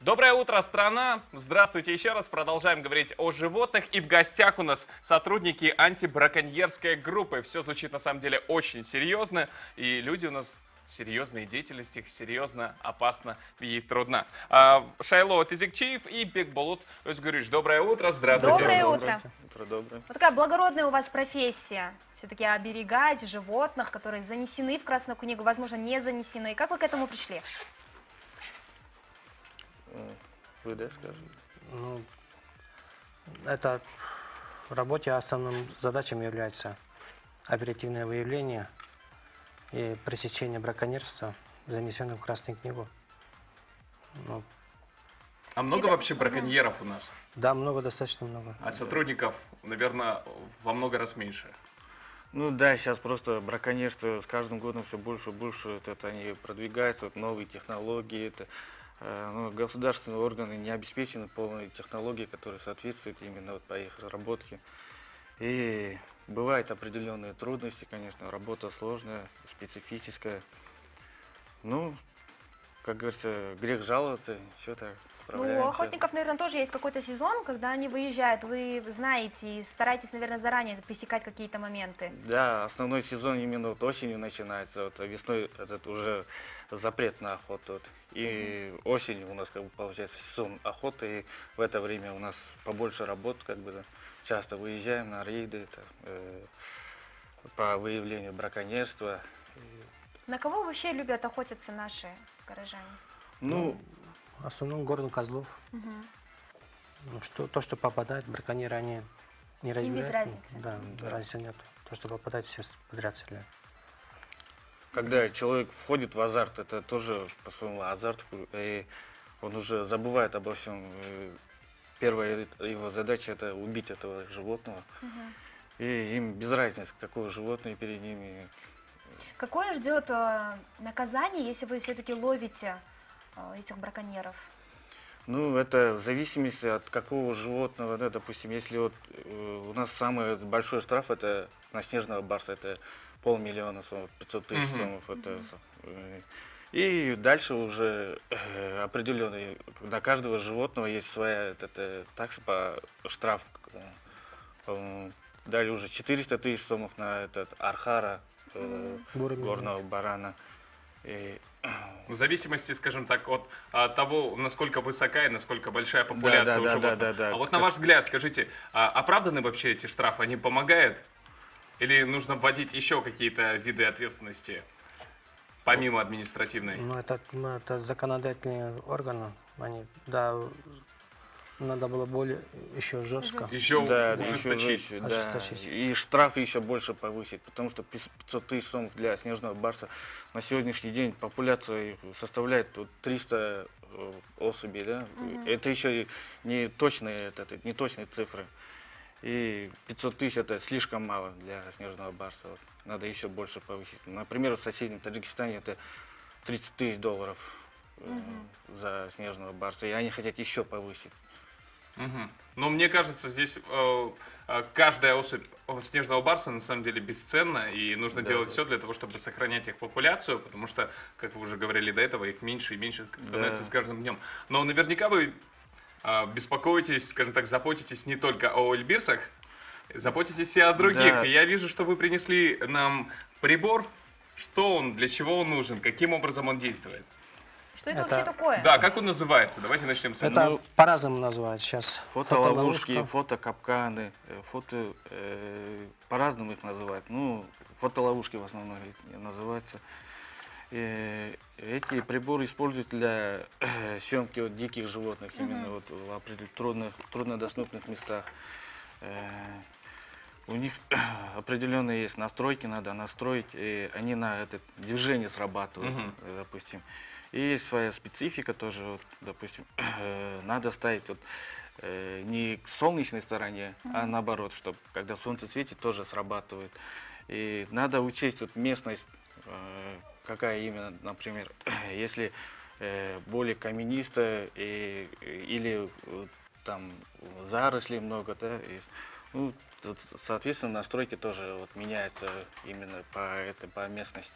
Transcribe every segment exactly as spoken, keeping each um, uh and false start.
Доброе утро, страна! Здравствуйте еще раз. Продолжаем говорить о животных. И в гостях у нас сотрудники антибраконьерской группы. Все звучит на самом деле очень серьезно. И люди у нас серьезные, деятельность их серьезно, опасно и трудно. А, Шайло Тизикчиев и Бекболот Özgürüş. Доброе утро, здравствуйте. Доброе утро. Утро доброе. Вот такая благородная у вас профессия. Все-таки оберегать животных, которые занесены в Красную книгу, возможно, не занесены. Как вы к этому пришли? Вы, да, скажете? Ну, это в работе основным задачей является оперативное выявление и пресечение браконьерства, занесенных в Красную книгу. Ну, А много Это- вообще браконьеров у нас? да, много, достаточно много. А сотрудников, наверное, во много раз меньше. Ну да, сейчас просто браконьерство с каждым годом все больше и больше. Вот это они продвигаются, вот новые технологии. Это, э, ну, государственные органы не обеспечены полной технологией, которая соответствует именно вот по их разработке. И бывают определенные трудности, конечно, работа сложная, специфическая. Ну, как говорится, грех жаловаться, все так Ну, справляемся. у охотников, наверное, тоже есть какой-то сезон, когда они выезжают. Вы знаете и стараетесь, наверное, заранее пресекать какие-то моменты. Да, основной сезон именно вот осенью начинается, вот, а весной этот уже запрет на охоту. Вот. И осенью у нас как бы получается сезон охоты, и в это время у нас побольше работ, как бы, да. Часто выезжаем на рейды это, э, по выявлению браконьерства. На кого вообще любят охотиться наши горожане? Ну, В основном горных козлов. Ну, что, то, что попадает, браконьеры, они не без разбирают. разницы. Да, Да. разницы нет. То, что попадает, все подряд стреляют. когда человек входит в азарт, это тоже по-своему азарт, и он уже забывает обо всем. И первая его задача это убить этого животного. И им без разницы, какое животное перед ними. Какое ждет э, наказание, если вы все-таки ловите э, этих браконьеров? Ну, это в зависимости от какого животного, да, допустим, если вот э, у нас самый большой штраф это на снежного барса, это полмиллиона сомов, пятьсот тысяч Мгм. сомов. Это, э, и дальше уже э, определенный, на каждого животного есть своя это, это, такса по штраф. Э, далее уже четыреста тысяч сомов на этот архара, э, Бурый горного барана. И, В зависимости, скажем так, от а, того, насколько высока и насколько большая популяция да, у да, животных. да, да, да. А вот на ваш взгляд, скажите, а оправданы вообще эти штрафы? Они помогают? Или нужно вводить еще какие-то виды ответственности, помимо административной? Ну, это, ну, это законодательные органы. Они, да, надо было более еще жестко. Еще Да, да, ужесточить. еще жестче, да. Ожесточить. И штрафы еще больше повысить, потому что пятьсот тысяч сомов для снежного барса на сегодняшний день популяция их составляет вот триста э, особей, да. Это еще и не точные, это, это не точные цифры. И пятьсот тысяч это слишком мало для снежного барса. Вот. Надо еще больше повысить. Например, в соседнем Таджикистане это тридцать тысяч долларов э, за снежного барса, и они хотят еще повысить. Мгм. Но мне кажется, здесь э, э, каждая особь снежного барса на самом деле бесценна, и нужно Да, делать да. все для того, чтобы сохранять их популяцию, потому что, как вы уже говорили до этого, их меньше и меньше становится Да. с каждым днем. Но наверняка вы э, беспокоитесь, скажем так, заботитесь не только о эльбирсах, заботитесь и о других. Да. И я вижу, что вы принесли нам прибор. Что он, для чего он нужен, каким образом он действует? Что это, Это- вообще такое? Да, как он называется? Давайте начнем с этого. Это Ну, по-разному называют сейчас. Фотоловушки, Фотоловушка. фотокапканы, э, фото, э, по-разному их называют. Ну, фотоловушки в основном эти называются. Э, эти приборы используют для э, съемки вот диких животных, именно вот в определенных трудных, труднодоступных местах. Э, у них определенные есть настройки, надо настроить, и они на это движение срабатывают, Мгм. э, допустим. И есть своя специфика тоже, вот, допустим, надо ставить вот, э, не к солнечной стороне, а наоборот, чтобы когда солнце светит, тоже срабатывает. И надо учесть вот, местность, э, какая именно, например, если э, более каменистая и, или э, там зарослей много, да, и, ну, тут, соответственно, настройки тоже вот, меняются именно по, этой, по местности.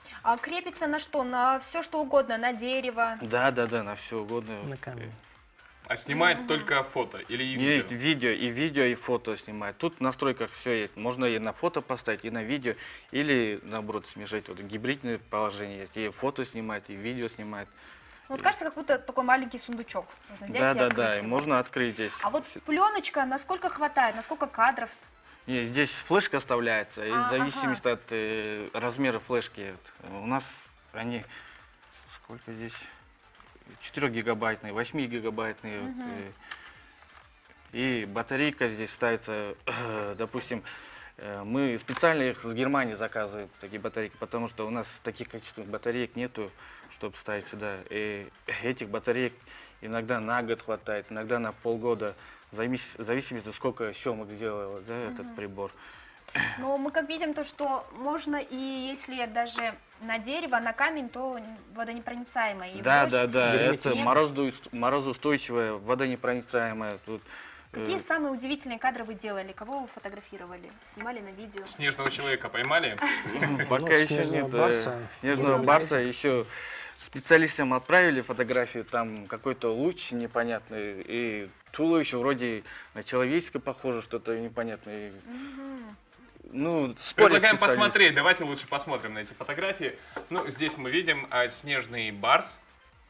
А крепится на что? На все что угодно, на дерево? Да, да, да, на все угодно. На камень. А снимает только фото или и И видео? видео, и видео, и фото снимает. Тут в настройках все есть. Можно и на фото поставить, и на видео, или наоборот смешать. Вот гибридное положение есть. И фото снимать, и видео снимать. Ну, вот кажется, как будто такой маленький сундучок. Можно взять Да, и да, открыть да, и его. можно открыть здесь. А вот пленочка, насколько хватает, насколько кадров? Не, здесь флешка оставляется, и А, в зависимости ага. от э, размера флешки. У нас они, сколько здесь, четырехгигабайтные, восьмигигабайтные. Вот, э, и батарейка здесь ставится, э, допустим, э, мы специально их с Германии заказываем, такие батарейки, потому что у нас таких качественных батареек нету, чтобы ставить сюда. И этих батареек иногда на год хватает, иногда на полгода. В завис- в зависимости, сколько съемок сделал, да, этот прибор. Но мы как видим то, что можно и если даже на дерево, на камень, то водонепроницаемое. И Да, дождь, да, да, и это снег. морозоуст- морозоустойчивое, водонепроницаемое. Тут, э, Какие самые удивительные кадры вы делали? Кого вы фотографировали? Снимали на видео? Снежного человека поймали? пока Ну, еще снежного нет. э, барса. Снежного Снежного барса еще специалистам отправили фотографию, там какой-то луч непонятный, и туловище вроде на человеческое похоже, что-то непонятное. Ну, спорят Предлагаем специалисты. посмотреть. Давайте лучше посмотрим на эти фотографии. Ну, здесь мы видим а, снежный барс.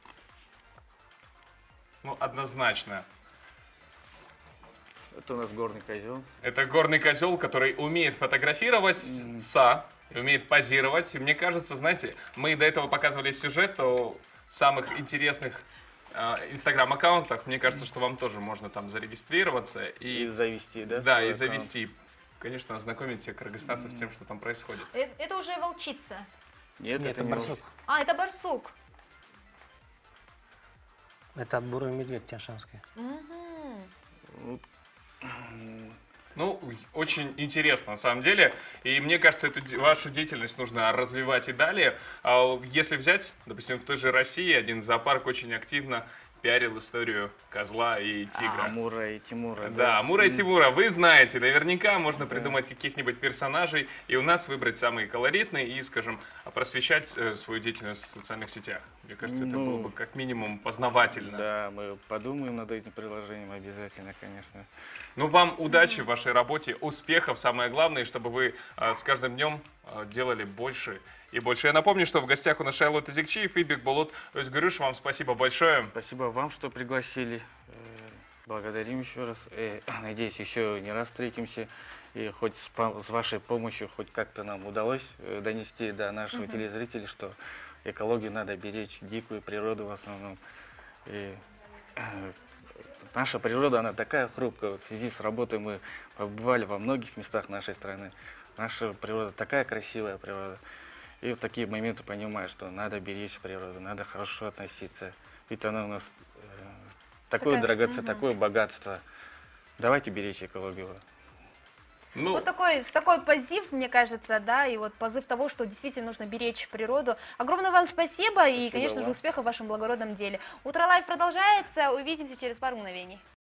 Ну, однозначно. Это у нас горный козел. Это горный козел, который умеет фотографироваться, и умеет позировать. И мне кажется, знаете, мы до этого показывали сюжет о самых интересных э, инстаграм-аккаунтах. Мне кажется, что вам тоже можно там зарегистрироваться И и, завести, да? да, свой и аккаунт? завести. Конечно, ознакомить всех кыргызстанцев с тем, что там происходит. Э, Это уже волчица. Нет, Нет, это это не барсук. луч. А, это барсук. Это бурый медведь тяньшанский. Мгм. Ну, очень интересно, на самом деле. И мне кажется, эту де- вашу деятельность нужно развивать и далее. А если взять, допустим, в той же России один зоопарк очень активно пиарил историю козла и тигра. А, Амура и Тимура. Да, Амура и Тимура, вы знаете, наверняка можно придумать каких-нибудь персонажей и у нас выбрать самые колоритные и, скажем, просвещать э, свою деятельность в социальных сетях. Мне кажется, это Ну, было бы как минимум познавательно. Да, мы подумаем над этим приложением обязательно, конечно. Ну, вам удачи в вашей работе, успехов, самое главное, и чтобы вы э, с каждым днем э, делали больше и больше. Я напомню, что в гостях у нас Шайлот Изекчиев и Бекболот Özgürüş. Вам спасибо большое. Спасибо вам, что пригласили. Э, Благодарим еще раз. Э, Надеюсь, еще не раз встретимся. И хоть с, по- с вашей помощью хоть как-то нам удалось э, донести до нашего телезрителя, что экологию надо беречь, дикую природу в основном. И, э, наша природа, она такая хрупкая. Вот в связи с работой мы побывали во многих местах нашей страны. Наша природа такая красивая природа. И в такие моменты понимаешь, что надо беречь природу, надо хорошо относиться. Ведь она у нас э, такое Такая, драгоценное, такое богатство. Давайте беречь экологию. Ну, Вот такой, с такой позыв, мне кажется, да, и вот позыв того, что действительно нужно беречь природу. Огромное вам спасибо, и, Спасибо конечно же, вам. успехов в вашем благородном деле. Утро Лайв продолжается, увидимся через пару мгновений.